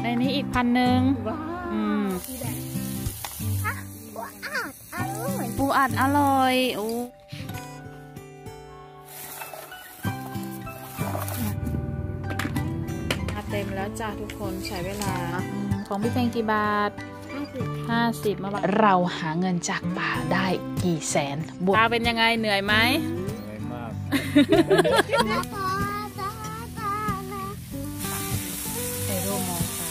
ในนี้อีก1,000ปูอัดอร่อยโอ้เต็มแล้วจ้าทุกคนใช้เวลาของพี่เพลงกี่บาท50มาบาทเราหาเงินจากป่าได้กี่แสนบวกตาเป็นยังไงเหนื่อยไหมเหนื่อยมากไอโรมองตา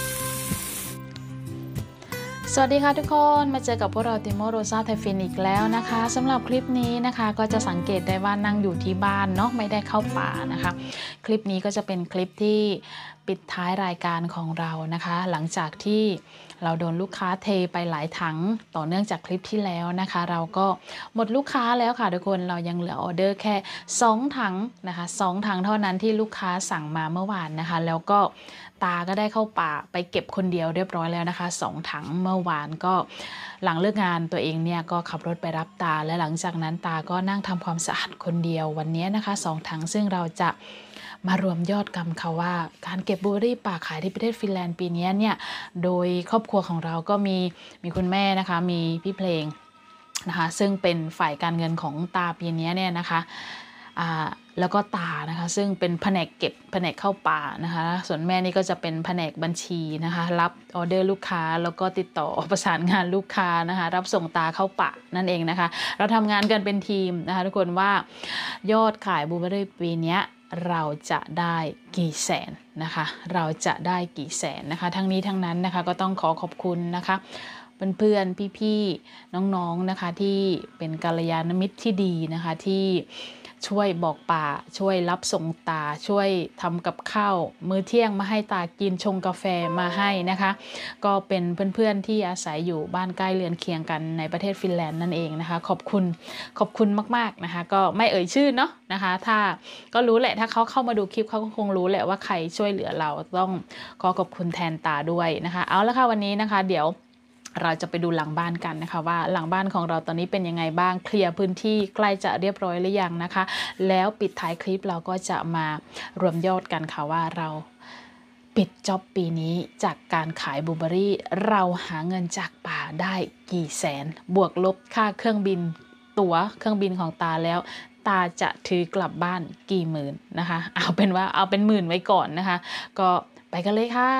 สวัสดีค่ะทุกคนมาเจอกับพวกเราติโมโรซาไทฟินอีกแล้วนะคะสำหรับคลิปนี้นะคะก็จะสังเกตได้ว่านั่งอยู่ที่บ้านเนาะไม่ได้เข้าป่านะคะคลิปนี้ก็จะเป็นคลิปที่ปิดท้ายรายการของเรานะคะหลังจากที่เราโดนลูกค้าเทไปหลายถังต่อเนื่องจากคลิปที่แล้วนะคะเราก็หมดลูกค้าแล้วค่ะทุกคนเรายังเหลือออเดอร์แค่2ถังนะคะ2ถังเท่านั้นที่ลูกค้าสั่งมาเมื่อวานนะคะแล้วก็ตาก็ได้เข้าป่าไปเก็บคนเดียวเรียบร้อยแล้วนะคะ2ถังเมื่อวานก็หลังเลิกงานตัวเองเนี่ยก็ขับรถไปรับตาและหลังจากนั้นตาก็นั่งทำความสะอาดคนเดียววันนี้นะคะ2ถังซึ่งเราจะมารวมยอดกรรมค่ะว่าการเก็บบลูเบอร์รี่ป่าขายที่ประเทศฟินแลนด์ปีนี้เนี่ยโดยครอบครัวของเราก็มีคุณแม่นะคะมีพี่เพลงนะคะซึ่งเป็นฝ่ายการเงินของตาปีนี้เนี่ยนะคะแล้วก็ตานะคะซึ่งเป็นแผนกเก็บแผนกเข้าป่านะคะส่วนแม่นี่ก็จะเป็นแผนกบัญชีนะคะรับออเดอร์ลูกค้าแล้วก็ติดต่อประสานงานลูกค้านะคะรับส่งตาเข้าป่านั่นเองนะคะเราทำงานกันเป็นทีมนะคะทุกคนว่ายอดขายบลูเบอร์รี่ปีนี้เราจะได้กี่แสนนะคะเราจะได้กี่แสนนะคะทั้งนี้ทั้งนั้นนะคะก็ต้องขอขอบคุณนะคะเพื่อนๆพี่ๆน้องๆนะคะที่เป็นกัลยาณมิตรที่ดีนะคะที่ช่วยบอกป่าช่วยรับส่งตาช่วยทำกับข้าวมื้อเที่ยงมาให้ตากินชงกาแฟมาให้นะคะก็เป็นเพื่อนๆที่อาศัยอยู่บ้านใกล้เรือนเคียงกันในประเทศฟินแลนด์นั่นเองนะคะขอบคุณมากๆนะคะก็ไม่เอ่ยชื่อเนาะนะคะถ้าก็รู้แหละถ้าเขาเข้ามาดูคลิปเขาก็คงรู้แหละว่าใครช่วยเหลือเราต้องขอบคุณแทนตาด้วยนะคะเอาละค่ะวันนี้นะคะเดี๋ยวเราจะไปดูหลังบ้านกันนะคะว่าหลังบ้านของเราตอนนี้เป็นยังไงบ้างเคลียร์พื้นที่ใกล้จะเรียบร้อยหรือยังนะคะแล้วปิดท้ายคลิปเราก็จะมารวมยอดกันค่ะว่าเราปิดจ็อบปีนี้จากการขายบลูเบอร์รี่เราหาเงินจากป่าได้กี่แสนบวกลบค่าเครื่องบินตั๋วเครื่องบินของตาแล้วตาจะถือกลับบ้านกี่หมื่นนะคะเอาเป็นว่าเอาเป็นหมื่นไว้ก่อนนะคะก็ไปกันเลยค่ะ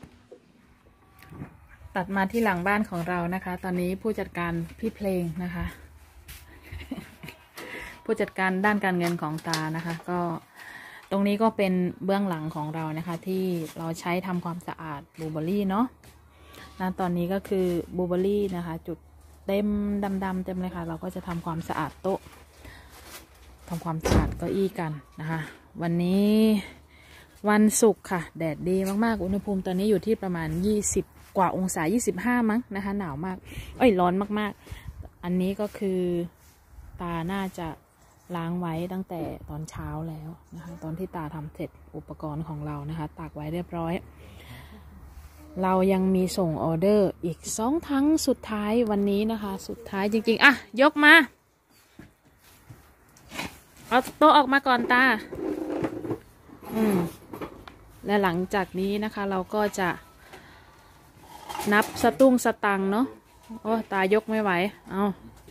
ตัดมาที่หลังบ้านของเรานะคะตอนนี้ผู้จัดการพี่เพลงนะคะผู้จัดการด้านการเงินของตานะคะก็ตรงนี้ก็เป็นเบื้องหลังของเรานะคะที่เราใช้ทำความสะอาดบลูเบอร์รี่เนาะนะตอนนี้ก็คือบลูเบอร์รี่นะคะจุดเต็มดำๆเต็มเลยค่ะเราก็จะทำความสะอาดโต๊ะทำความสะอาดเก้าอี้กันนะคะวันนี้วันศุกร์ค่ะแดดดีมากๆอุณหภูมิตอนนี้อยู่ที่ประมาณ20กว่าองศา25มั้งนะคะหนาวมากร้อนมากๆอันนี้ก็คือตาน่าจะล้างไว้ตั้งแต่ตอนเช้าแล้วนะคะตอนที่ตาทำเสร็จอุปกรณ์ของเรานะคะตากไว้เรียบร้อยเรายังมีส่งออเดอร์อีก2ถังสุดท้ายวันนี้นะคะสุดท้ายจริงๆอ่ะยกมาเอาโต๊ะออกมาก่อนตาและหลังจากนี้นะคะเราก็จะนับสตุ้งสตังเนาะโอ้ตายกไม่ไหวเอา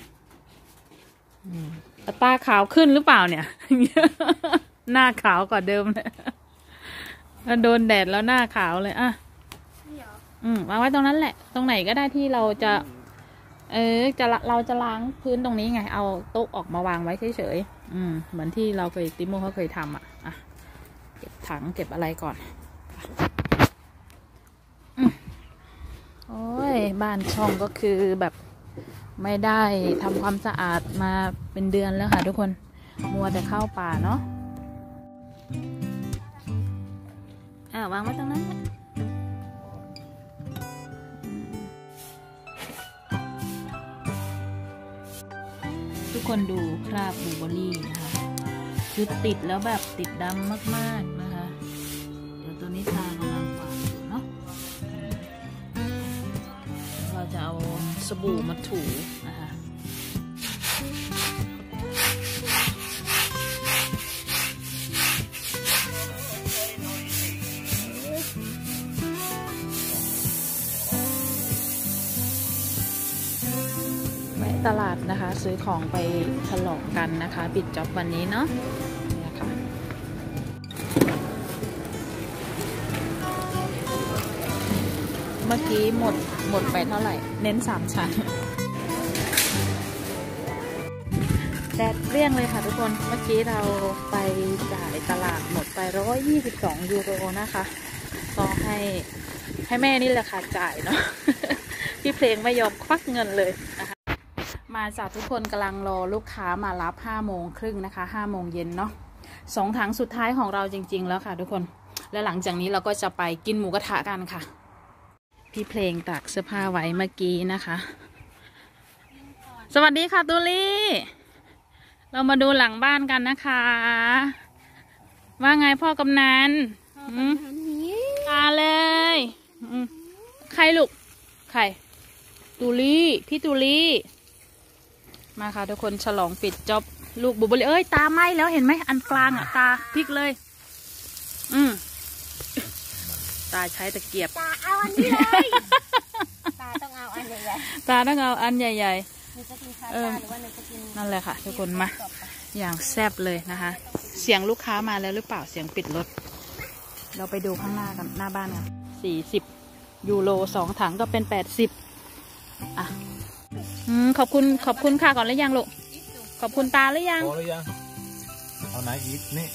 ตาขาวขึ้นหรือเปล่าเนี่ย หน้าขาวกว่าเดิมเลยโดนแดดแล้วหน้าขาวเลยอ่ะวางไว้ตรงนั้นแหละตรงไหนก็ได้ที่เราจะเราจะล้างพื้นตรงนี้ไงเอาโต๊ะออกมาวางไว้เฉยๆเหมือนที่เราเคยติโมเขาเคยทำอ่ะเก็บถังเก็บอะไรก่อนโอ้ยบ้านช่องก็คือแบบไม่ได้ทำความสะอาดมาเป็นเดือนแล้วค่ะทุกคนมัวแต่เข้าป่าเนาะวางไว้ตรงนั้นทุกคนดูคราบบลูเบอร์รี่นะคะคือติดแล้วแบบติดดำมากๆนะคะเดี๋ยวตัวนี้ตากำลังกวาดอยู่เนาะเราจะเอาสบู่มาถูนะคะตลาดนะคะซื้อของไปฉลองกันนะคะปิดจ็อบวันนี้เนาะเนี่ยค่ะเมื่อกี้หมดไปเท่าไหร่เน้น3 ชั้นแดดเปรี้ยงเลยค่ะทุกคนเมื่อกี้เราไปจ่ายตลาดหมดไป122 ยูโรนะคะก็ให้แม่นี่แหละค่ะจ่ายเนาะ พี่เพลงไม่ยอมควักเงินเลยนะคะมาจากทุกคนกำลังรอลูกค้ามารับ5:30นะคะ5:00 นเนาะ2 ถังสุดท้ายของเราจริงๆแล้วค่ะทุกคนและหลังจากนี้เราก็จะไปกินหมูกระทะกันค่ะพี่เพลงตากเสื้อผ้าไว้เมื่อกี้นะคะสวัสดีค่ะตูลี่เรามาดูหลังบ้านกันนะคะว่าไงพ่อกำนันมาเลยใครลูกใครตูลี่พี่ตูลี่มาค่ะทุกคนฉลองปิดจ็อบลูกบุบเอ้ยตาไหม้แล้วเห็นไหมอันกลางอ่ะตาพลิกเลยตาใช้ตะเกียบตาเอาอันนี้เลยตาต้องเอาอันใหญ่ๆตาต้องเอาอันใหญ่ๆหนูจะกินพาสต้าหรือว่าหนูจะกินนั่นแหละค่ะทุกคนมาอย่างแซ่บเลยนะคะเสียงลูกค้ามาแล้วหรือเปล่าเสียงปิดรถเราไปดูข้างหน้ากันหน้าบ้านกัน40 ยูโร2 ถังก็เป็น80อ่ะขอบคุณค่ะก่อนหรือยังลูกขอบคุณตาหรือยังพอหรือยังเอาไหนอีกนี่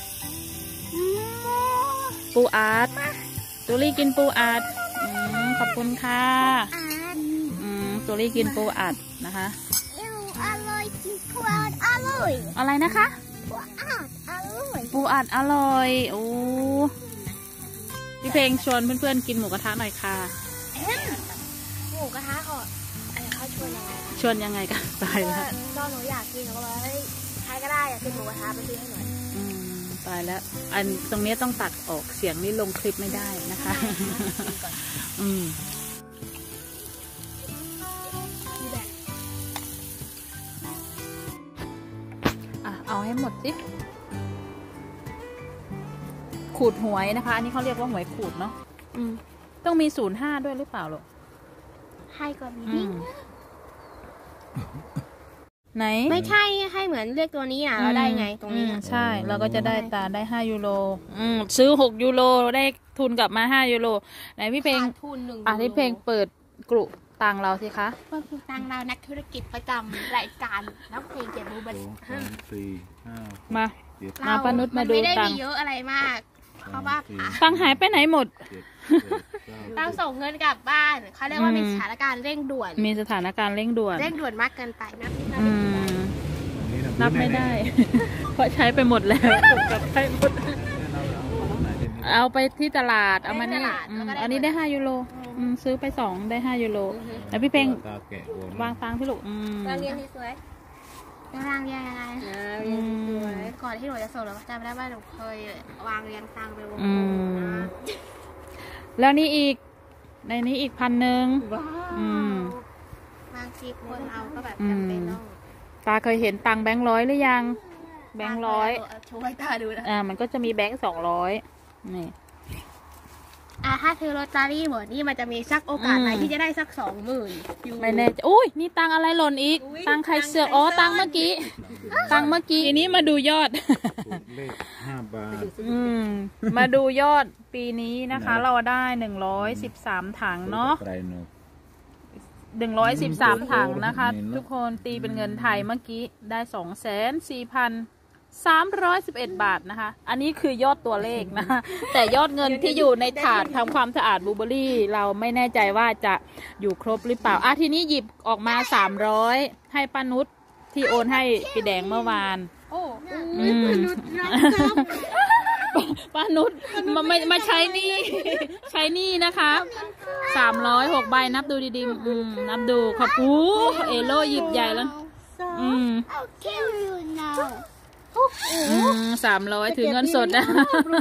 ปูอัดตูลี่กินปูอัดขอบคุณค่ะตูลี่กินปูอัดนะคะอร่อยกินปูอัดอร่อยอะไรนะคะปูอัดอร่อยปูอัดอร่อยโอ้พี่เพลงชวนเพื่อนๆกินหมูกระทะหน่อยค่ะหมูกระทะก่อนเขาชวนยังไงกันตายแล้วก็หนูอยากกินเขาบอกว่าใครก็ได้อยากกินหมูกระทะไปซื้อให้หน่อยตายแล้วอันตรงนี้ต้องตัดออกเสียงนี่ลงคลิปไม่ได้นะคะเอาให้หมดสิขูดหวยนะคะอันนี้เขาเรียกว่าหวยขูดเนาะต้องมี05ด้วยหรือเปล่าหรอให้ก่อนนิดไหนไม่ใช่ให้เหมือนเลือกตัวนี้นะเราได้ไงตรงนี้ใช่เราก็จะได้ตาได้5 ยูโรซื้อ6 ยูโรได้ทุนกลับมา5 ยูโรไหนพี่เพลงทุนพี่เพลงเปิดกลุ่มตังเราสิคะตังเรานักธุรกิจประจำรายการนักเพลงเก็บบูบันมาป้านุชมาดูตังไม่ได้มีเยอะอะไรมากเพราะว่าตังหายไปไหนหมดตังส่งเงินกลับบ้านเขาเรียกว่ามีสถานการณ์เร่งด่วนมีสถานการณ์เร่งด่วนมากเกินไปนับไม่ได้เพราะใช้ไปหมดแล้วเอาไปที่ตลาดเอามานี่อันนี้ได้5 ยูโรซื้อไป2ได้5 ยูโรแล้วพี่เพลงวางตังที่ลูกวางเรียงสวยๆวางเรียงยังไงก่อนที่หนูจะส่งเราจำได้ว่าหนูเคยวางเรียงตังไปวงแล้วนี่อีกในนี้อีก1,000 บางทีคนเราก็แบบจำเป็นต้องตาเคยเห็นตังค์แบงค์100หรือยังแบงค์100 ช่วยตาดูนะมันก็จะมีแบงค์200นี่ถ้าเธอลอตเตอรี่หมดนี่มันจะมีสักโอกาสไหนที่จะได้สัก20,000 ไม่แน่อุ้ยนี่ตังอะไรหล่นอีกตังใครเสือกตังเมื่อกี้ทีนี้มาดูยอดเลข5 บาทมาดูยอดปีนี้นะคะเราได้113 ถังเนาะ113 ถังนะคะทุกคนตีเป็นเงินไทยเมื่อกี้ได้244,311 บาทนะคะอันนี้คือยอดตัวเลขนะคะแต่ยอดเงินที่อยู่ในถาดทำความสะอาดบลูเบอรี่เราไม่แน่ใจว่าจะอยู่ครบหรือเปล่าทีนี้หยิบออกมา300ให้ป้านุชที่โอนให้พี่แดงเมื่อวานป้านุชมาใช้นี่นะคะ306 ใบนับดูดีๆนับดูขอบคุณเอโลหยิบใหญ่แล้ว300ถือเงินสดนะ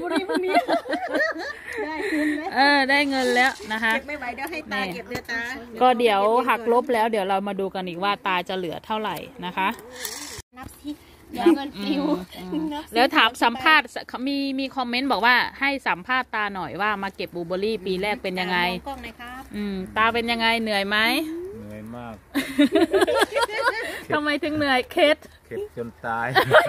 ได้เงินแล้วนะคะเก็บไม่ไหวเดี๋ยวให้ตาเก็บเดือตาก็เดี๋ยวหักลบแล้วเดี๋ยวเรามาดูกันอีกว่าตาจะเหลือเท่าไหร่นะคะนับที่เดี๋ยวเงินฟิวแล้วถามสัมภาษณ์มีคอมเมนต์บอกว่าให้สัมภาษณ์ตาหน่อยว่ามาเก็บบลูเบอรี่ปีแรกเป็นยังไงตาเป็นยังไงเหนื่อยไหมเหนื่อยมากทำไมถึงเหนื่อยเข็ดเข็ดจนตาย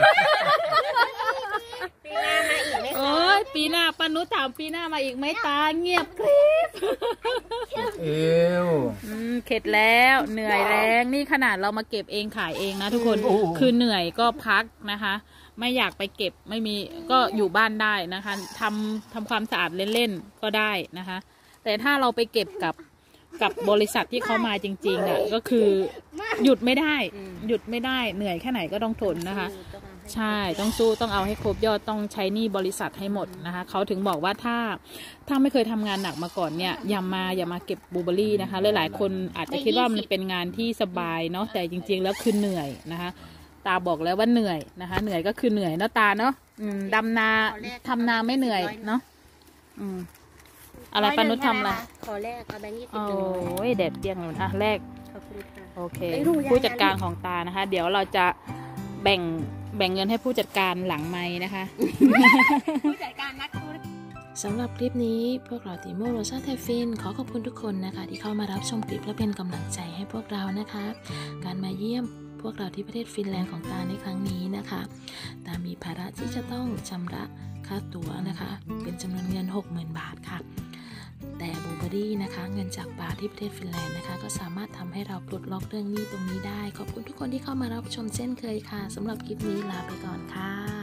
ปีหน้ามาอีกไหมโอ้ยปีหน้าปานุถามปีหน้ามาอีกไหมตาเงียบกริบเอวเข็ดแล้วเหนื่อยแรงนี่ขนาดเรามาเก็บเองขายเองนะทุกคนคือเหนื่อยก็พักนะคะ ไม่อยากไปเก็บไม่มีก็อยู่บ้านได้นะคะทำความสะอาดเล่นๆก็ได้นะคะ แต่ถ้าเราไปเก็บกับบริษัทที่เขามาจริงๆอ่ะก็คือหยุดไม่ได้เหนื่อยแค่ไหนก็ต้องทนนะคะ ใช่ต้องสู้ต้องเอาให้ครบยอดต้องใช้หนี้บริษัทให้หมดนะคะเขาถึงบอกว่าถ้าไม่เคยทำงานหนักมาก่อนเนี่ยอย่ามาเก็บบลูเบอรี่นะคะหลายๆคนอาจจะคิดว่ามันเป็นงานที่สบายเนาะแต่จริงๆแล้วคือเหนื่อยนะคะตาบอกแล้วว่าเหนื่อยนะคะเหนื่อยก็คือเหนื่อยเนาะตาเนาะดำนาทำนาไม่เหนื่อยเนาะอะไรปานุชทำอะไรขอแรกเอาแบงค์20 โอ้ยแดดเปรี้ยงเลยอ่ะแรกขอบคุณค่ะโอเคผู้จัดการของตานะคะ เดี๋ยวเราจะแบ่งเงินให้ผู้จัดการหลังไม้นะคะผู้จัดการนักธุรกิจสำหรับคลิปนี้พวกเราติโมโรซาไทฟินขอขอบคุณทุกคนนะคะที่เข้ามารับชมคลิปและเป็นกำลังใจให้พวกเรานะคะ การมาเยี่ยมพวกเราที่ประเทศฟินแลนด์ของตาในครั้งนี้นะคะตามีภาระที่จะต้องชำระค่าตั๋วนะคะเป็นจำนวนเงิน 60,000 บาทค่ะแต่บลูเบอรี่นะคะเงินจากบาทที่ประเทศฟินแลนด์นะคะก็สามารถทำให้เราปลดล็อกเรื่องหนี้ตรงนี้ได้ขอบคุณทุกคนที่เข้ามารับชมเช่นเคยค่ะสำหรับคลิปนี้ลาไปก่อนค่ะ